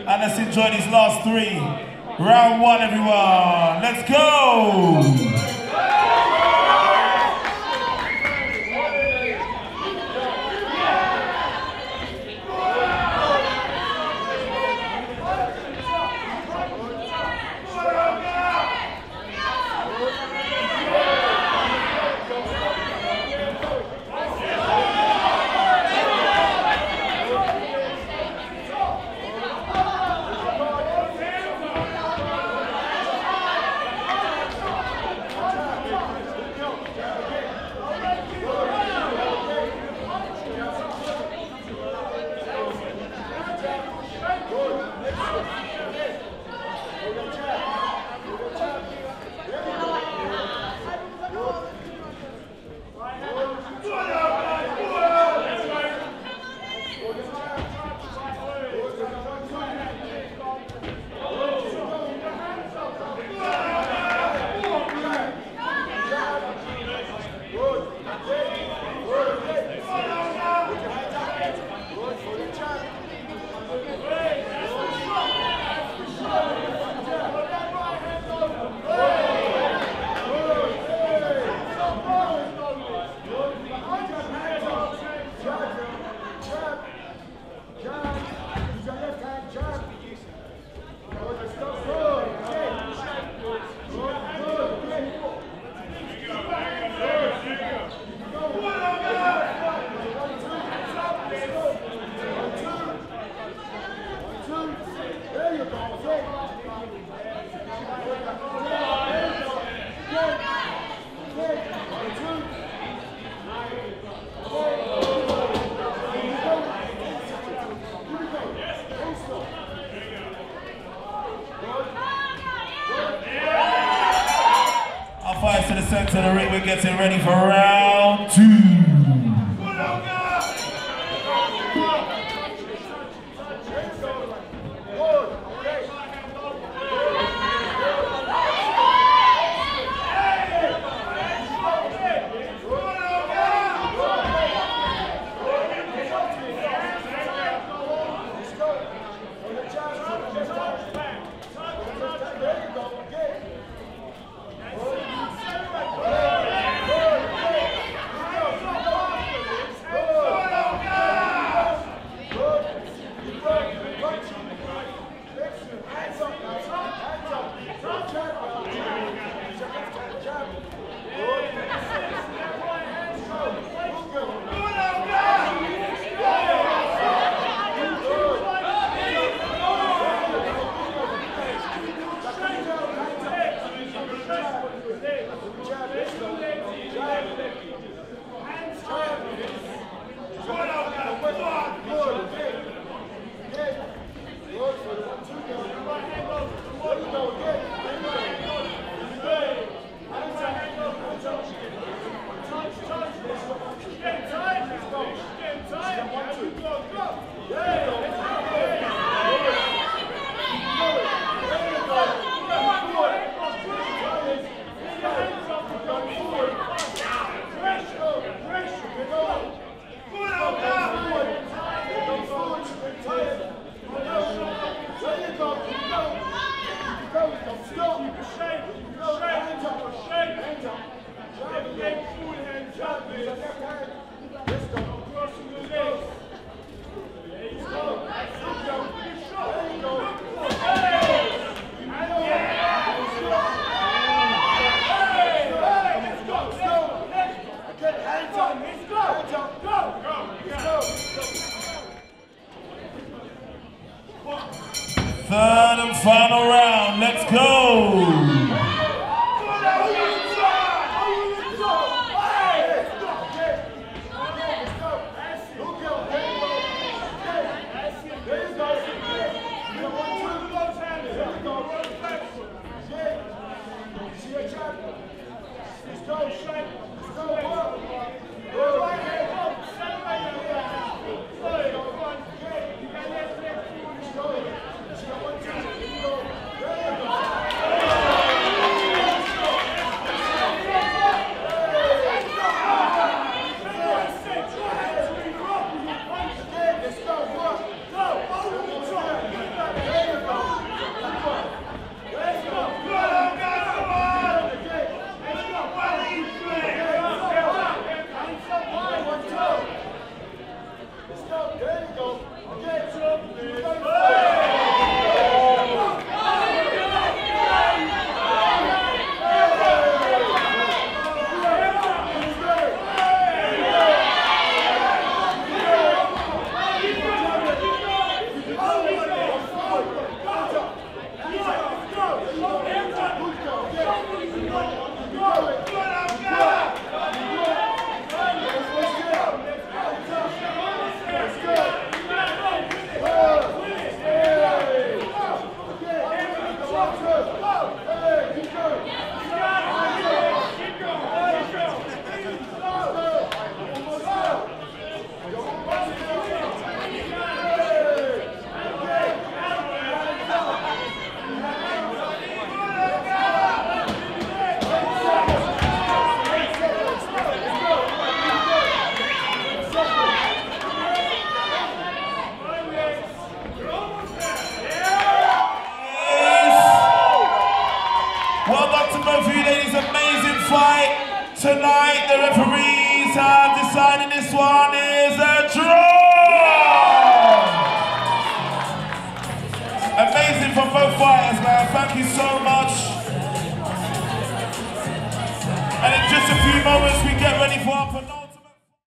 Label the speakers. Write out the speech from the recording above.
Speaker 1: And let's enjoy these last three. Round one, everyone. Let's go! Five to the center of the ring, we're getting ready for round two. Third and final round, let's go! done to both of you ladies. Amazing fight tonight. The referees have decided this one is a draw. Amazing from both fighters, man. Thank you so much. And in just a few moments, we get ready for our